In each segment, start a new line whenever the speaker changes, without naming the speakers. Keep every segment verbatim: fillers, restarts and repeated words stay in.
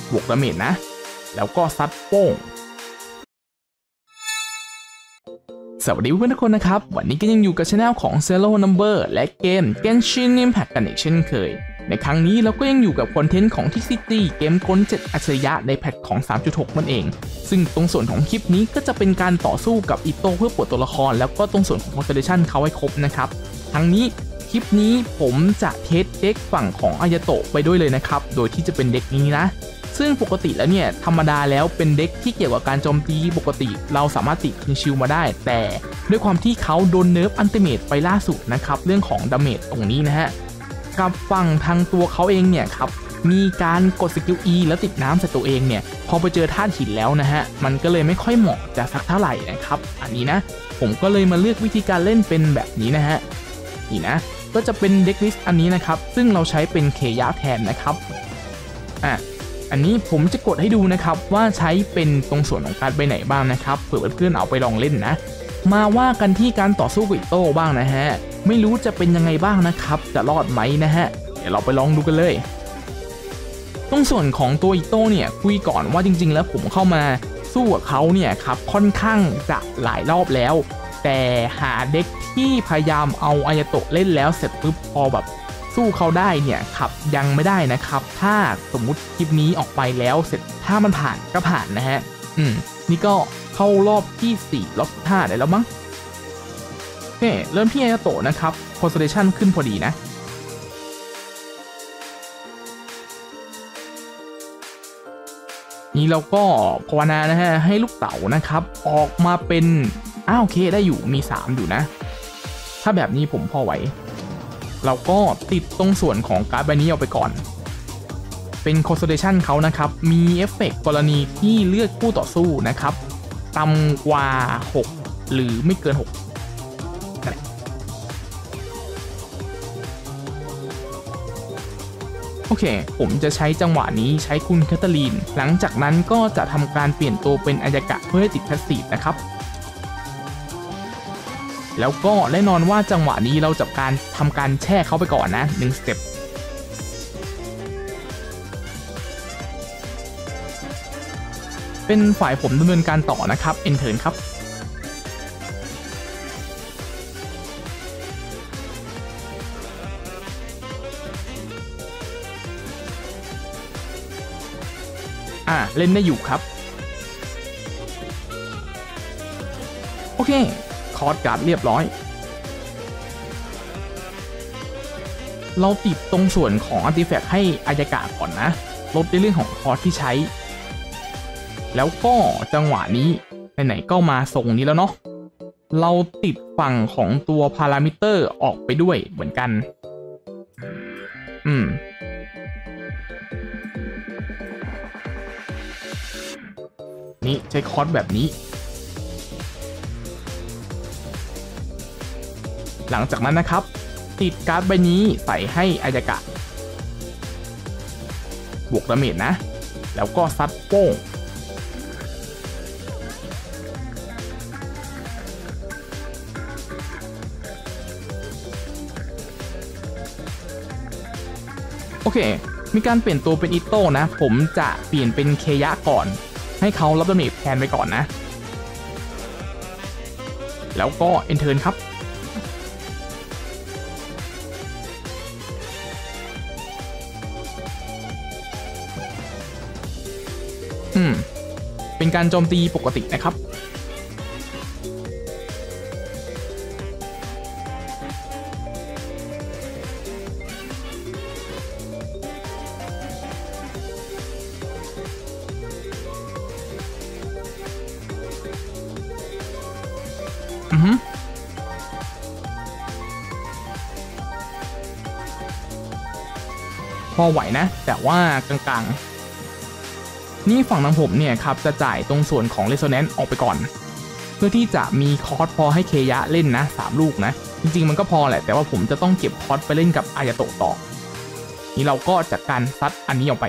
บวกดาเมจนะแล้วก็ซัดโป้งสวัสดีเพื่อนทุกคนนะครับวันนี้ก็ยังอยู่กับช anel ของ Zero Number และเกม Genshin Impact กันอีกเช่นเคยในครั้งนี้เราก็ยังอยู่กับคอนเทนต์ของ ที ซี จี เกมกลเจ็ดอัจฉริยะในแพทของ สามจุดหก นั่นเองซึ่งตรงส่วนของคลิปนี้ก็จะเป็นการต่อสู้กับอิโต้เพื่อปลดตัวละครแล้วก็ตรงส่วนของ Constellation เขาให้ครบนะครับทั้งนี้คลิปนี้ผมจะเทสเด็กฝั่งของอายาโตะไปด้วยเลยนะครับโดยที่จะเป็นเด็กนี้นะซึ่งปกติแล้วเนี่ยธรรมดาแล้วเป็นเด็กที่เกี่ยวกับการโจมตีปกติเราสามารถติดคินชิลมาได้แต่ด้วยความที่เขาโดนเนิร์ฟอันติเมตไปล่าสุดนะครับเรื่องของดาเมจตรงนี้นะฮะกับฝั่งทางตัวเขาเองเนี่ยครับมีการกดสกิล E แล้วติดน้ำใส่ตัวเองเนี่ยพอไปเจอธาตุหินแล้วนะฮะมันก็เลยไม่ค่อยเหมาะจะสักเท่าไหร่นะครับอันนี้นะผมก็เลยมาเลือกวิธีการเล่นเป็นแบบนี้นะฮะนี่นะก็จะเป็นเด็กลิสต์อันนี้นะครับซึ่งเราใช้เป็นเคยะแทนนะครับอ่ะอันนี้ผมจะกดให้ดูนะครับว่าใช้เป็นตรงส่วนของการไปไหนบ้างนะครับเผื่อเพื่อนๆเอาไปลองเล่นนะมาว่ากันที่การต่อสู้กับอิโต้บ้างนะฮะไม่รู้จะเป็นยังไงบ้างนะครับจะรอดไหมนะฮะเดี๋ยวเราไปลองดูกันเลยตรงส่วนของตัวอิโต้เนี่ยคุยก่อนว่าจริงๆแล้วผมเข้ามาสู้กับเขาเนี่ยครับค่อนข้างจะหลายรอบแล้วแต่หาเด็กที่พยายามเอาอายาโตะเล่นแล้วเสร็จปุ๊บพอแบบสู้เขาได้เนี่ยครับยังไม่ได้นะครับถ้าสมมุติคลิปนี้ออกไปแล้วเสร็จถ้ามันผ่านก็ผ่านนะฮะอืมนี่ก็เข้ารอบที่สี่รอบที่ห้าได้แล้วมั้งโอเคเริ่มที่อายาโตะนะครับ Constellation ขึ้นพอดีนะนี่เราก็ภาวนานะฮะให้ลูกเต๋านะครับออกมาเป็นอ้าวโอเคได้อยู่มีสามอยู่นะถ้าแบบนี้ผมพอไหวเราก็ติดตรงส่วนของการ์ดใบนี้เอาไปก่อนเป็น Constellation เขานะครับมีเอฟเฟกต์กรณีที่เลือกคู่ต่อสู้นะครับต่ำกว่าหกหรือไม่เกินหกโอเคผมจะใช้จังหวะนี้ใช้คุณแคทเธอรีนหลังจากนั้นก็จะทำการเปลี่ยนตัวเป็นอายากะเพื่อให้ติดแพสซีฟนะครับแล้วก็แน่นอนว่าจังหวะนี้เราจะการทำการแช่เขาไปก่อนนะหนึ่งสเต็ปเป็นฝ่ายผมดำเนินการต่อนะครับเอนเทิร์นครับอ่าเล่นได้อยู่ครับโอเคคอร์สการ์ดเรียบร้อยเราติดตรงส่วนของอาร์ติแฟกต์ให้อายากะก่อนนะลดในเรื่องของคอร์สที่ใช้แล้วก็จังหวะนี้ไหนๆก็มาทรงนี้แล้วเนาะเราติดฝั่งของตัวพารามิเตอร์ออกไปด้วยเหมือนกันอืมนี่ใช้คอร์สแบบนี้หลังจากนั้นนะครับติดการ์ดใบนี้ใส่ให้อายากะบวกดาเมจนะแล้วก็ซัดโป้งโอเคมีการเปลี่ยนตัวเป็นอิโต้นะผมจะเปลี่ยนเป็นเคยะก่อนให้เขารับดาเมจแทนไปก่อนนะแล้วก็เอนเทิร์นครับอืมเป็นการโจมตีปกตินะครับอือฮึพอไหวนะแต่ว่ากลางๆนี่ฝั่งทางผมเนี่ยครับจะจ่ายตรงส่วนของ Resonance ออกไปก่อนเพื่อที่จะมีคอร์สพอให้เคยะเล่นนะสามลูกนะจริงๆมันก็พอแหละแต่ว่าผมจะต้องเก็บคอร์สไปเล่นกับอายาโตะต่อนี่เราก็จัดการซัดอันนี้ออกไป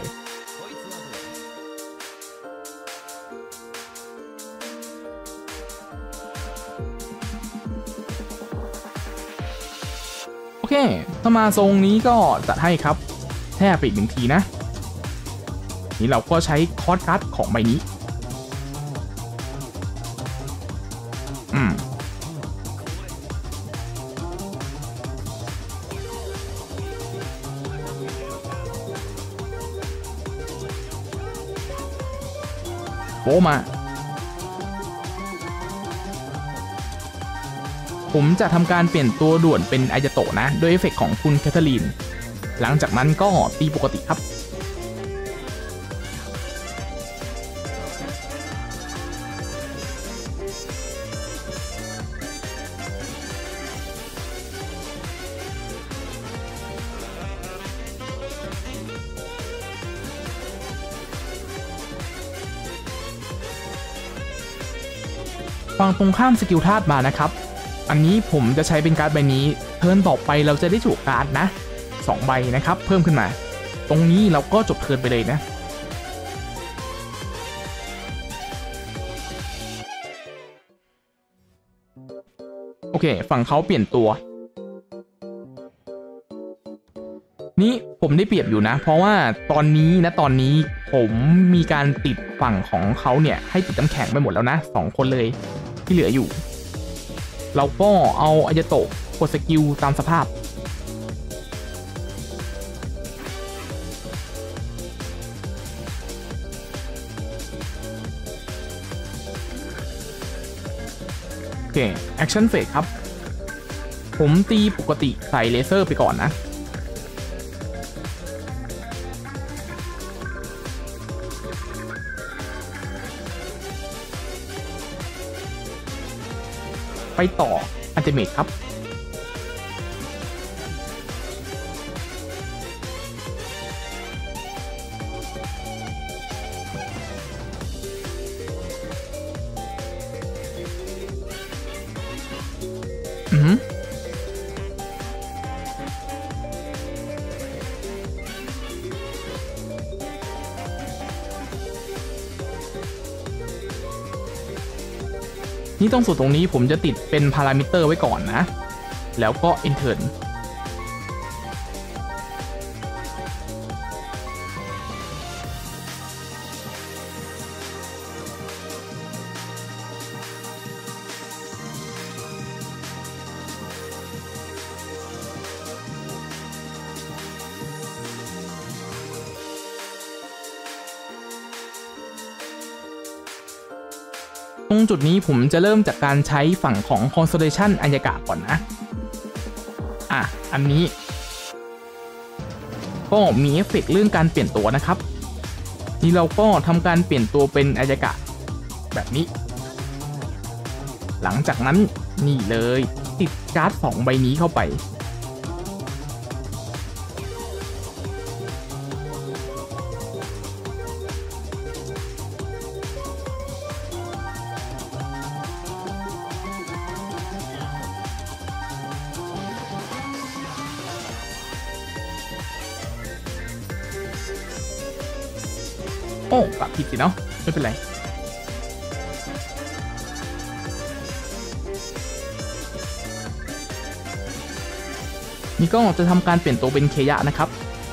โอเคถ้ามาทรงนี้ก็จัดให้ครับแทบไปอีกหนึ่งทีนะนี่เราก็ใช้คอร์สการ์ดของใบนี้อืมโบมาผมจะทำการเปลี่ยนตัวด่วนเป็นอายาโตะนะด้วยเอฟเฟกต์ของคุณแคทเธอรีนหลังจากนั้นก็ตีปกติครับฝั่งตรงข้ามสกิลธาตุมานะครับอันนี้ผมจะใช้เป็นการ์ดใบนี้เทิร์นต่อไปเราจะได้ถูกการ์ดนะสองใบนะครับเพิ่มขึ้นมาตรงนี้เราก็จบเทิร์นไปเลยนะโอเคฝั่งเขาเปลี่ยนตัวนี่ผมได้เปรียบอยู่นะเพราะว่าตอนนี้นะตอนนี้ผมมีการติดฝั่งของเขาเนี่ยให้ติดน้ำแข็งไปหมดแล้วนะสองคนเลยที่เหลืออยู่เราก็เอาอายาโตะกดสกิลตามสภาพโอเคแอคชั่นเฟสครับผมตีปกติใส่เลเซอร์ไปก่อนนะไปต่ออัลติเมทครับอือฮึนี่ตรงส่วนตรงนี้ผมจะติดเป็นพารามิเตอร์ไว้ก่อนนะแล้วก็ enter ตรงจุดนี้ผมจะเริ่มจากการใช้ฝั่งของ Constellation อัญญากะก่อนนะอ่ะอันนี้ก็มีเอฟเฟกต์เรื่องการเปลี่ยนตัวนะครับนี่เราก็ทำการเปลี่ยนตัวเป็นอัญญากะแบบนี้หลังจากนั้นนี่เลยติดการ์ดสองใบนี้เข้าไปโอ้ปรับผิดสิเนาะไม่เป็นไรนี่ก็จะทำการเปลี่ยนตัวเป็นเคยะนะครับ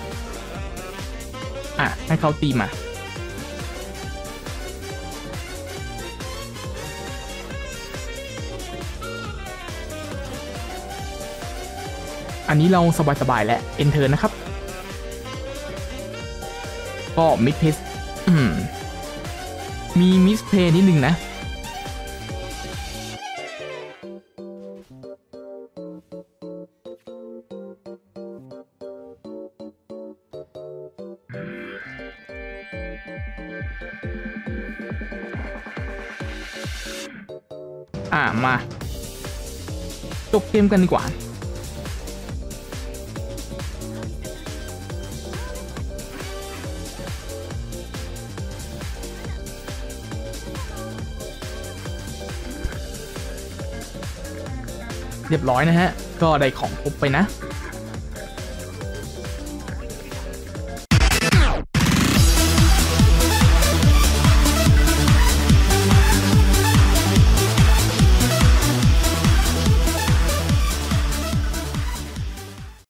อ่ะให้เขาตีมาอันนี้เราสบายๆแล้ว enter นะครับก็มิดเพสมีมิสเพย์นิดนึงนะอ่ามาจบเกมกันดีกว่าเรียบร้อยนะฮะก็ได้ของครบไปนะ